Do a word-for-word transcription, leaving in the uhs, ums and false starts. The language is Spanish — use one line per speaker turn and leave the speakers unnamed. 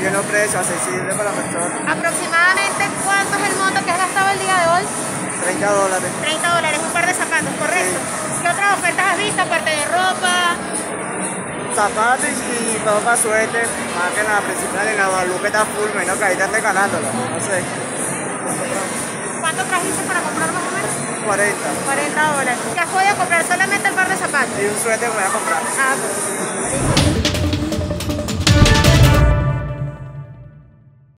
tiene un precio accesible para la persona.
¿Aproximadamente cuánto es el monto que has gastado el día de hoy?
treinta dólares.
treinta dólares, un par de zapatos, ¿correcto? Sí. ¿Qué otras ofertas has visto aparte de ropa?
Zapatos y ropa, suéter, más que en la principal, en la Guadalupe está full, menos que ahí están regalándola, no sé.
¿Cuánto trajiste para comprar más o menos?
cuarenta.
cuarenta dólares. ¿Te has podido comprar solamente el par de zapatos?
Y un suéter que me voy a comprar.
Ah, pues.